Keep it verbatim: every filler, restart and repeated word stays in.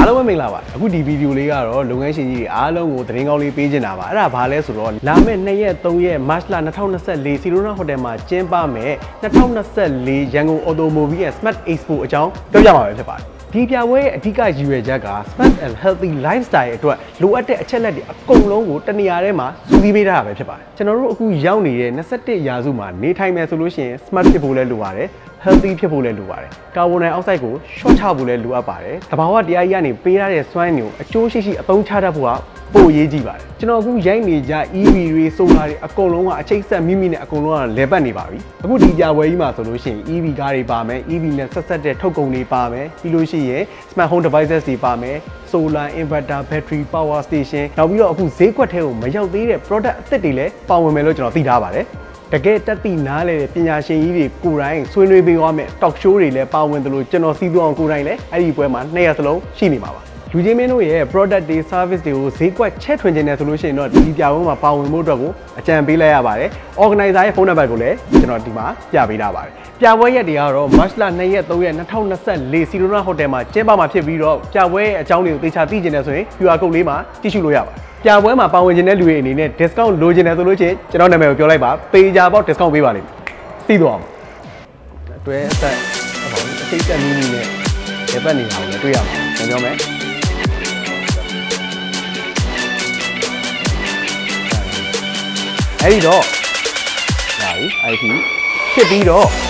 အားလုံးပဲမင်္ဂလာပါအခုဒီဗီဒီယိုလေးကတော့လုပ်ငန်းရှင်ကြီးတွေအားလုံးကိုသတင်းကောင်းလေးပေးချင်တာပါအဲ့ဒါဘာလဲဆိုတော့လာမယ့်နှစ်ရက်သုံးရက် March လtwenty twenty-four စီရိုနာဟိုတယ်မှာကျင်းပမယ်twenty twenty-four ရန်ကုန် Automobile and Smart Expo အကြောင်းပြောပြမှာပဲဖြစ်ပါတယ်ဒီပြပွဲရဲ့အဓိကရည်ရွယ်ချက်က Smart and Healthy Lifestyle အတွက်လိုအပ်တဲ့အချက်လက်တွေအကုန်လုံးကိုတနေရာထဲမှာစုစည်းပေးထားတာပဲဖြစ်ပါတယ်ကျွန်တော်တို့အခုရောက်နေတဲ့twenty-oneရာစုမှာနေထိုင်မယ်ဆိုလို့ရှိရင် Smart ဖြစ်ဖို့လည်းလိုပါတယ်healthy ဖြစ်ဖို့လည်းလိုပါတယ်ကာဗွန်ဒိုင်အောက်ဆိုက်ကို short ချဖို့လည်းလိုအပ်ပါတယ်တဘာဝတရားကြီးကနေပေးထားတဲ့စွမ်းအင်ကိုအကျိုးရှိရှိအသုံးချတတ်ဖို့ကပိုအရေးကြီးပါတယ်ကျွန်တော်အခုရိုက်နေကြ E V တွေ solar တွေအကုန်လုံးကအချိတ်ဆက်မိမိနဲ့အကုန်လုံးကလဲပတ်နေပါပြီအခုဒီပြပွဲကြီးမှာဆိုလို့ရှိရင် E V ကားတွေပါမယ် E V နဲ့ဆက်ဆက်တဲ့ထုတ်ကုန်တွေပါမယ်ပြီးလို့ရှိရင် smart home devices တွေပါမယ် solar inverter battery power station နောက်ပြီးတော့အခုဈေးကွက်ထဲကိုမရောက်သေးတဲ့ product အသစ်တွေလည်းပါဝင်မယ်လို့ကျွန်တော်သိထားပါတယ်တကယ်တက်တိနားလေပညာရှင်ကြီးတွေကိုယ်တိုင်ဆွေးနွေးပေးသွားမယ် talk show တွေလည်းပါဝင်တယ်လို့ကျွန်တော်စီးသွအောင်ကိုယ်တိုင်လည်းအဲ့ဒီပွဲမှာနှစ်ရက်စလုံးရှိနေမှာပါလူချင်းမင်းတို့ရဲ့ product တွေ service တွေကိုဈေးကွက်ချဲ့ထွင်ခြင်းနဲ့ဆိုလို့ရှိရင်တော့ဒီပြပွဲမှာပါဝင်ဖို့အတွက်ကိုအကြံပေးလိုက်ရပါတယ် organizer ရဲ့ဖုန်းနံပါတ်ကိုလည်းကျွန်တော်ဒီမှာပြပေးထားပါတယ်ပြပွဲရက်တွေကတော့ March လtwoရက်threeရက်twenty twenty-four စီရိုနာဟိုတယ်မှာကျင်းပမှာဖြစ်ပြီးတော့ပြပွဲရဲ့အကြောင်းတွေကိုသေချာသိချင်တယ်ဆိုရင် Q R code လေးမှာကြည့်ရှုလို့ရပါတယ်ပြပွဲမှာပါဝင်ခြင်းတဲ့လူတွေအနေနဲ့ discount လိုချင်တယ်ဆိုလို့ရှိရင်ကျွန်တော်နာမည်ကိုပြောလိုက်ပါပေးကြပေါ့ discount ပေးပါလိမ့်မယ်သိသွားအောင်အတွဲအသက်အပေါ်အစိတ်တက်နည်းနည်းနဲ့ရပ်ပတ်နေတာကိုလည်းတွေ့ရမှာကျွန်တော်ပြောမယ်အဲ့ဒီတော့ဒါပြီ I T ဖြစ်ပြီးတော့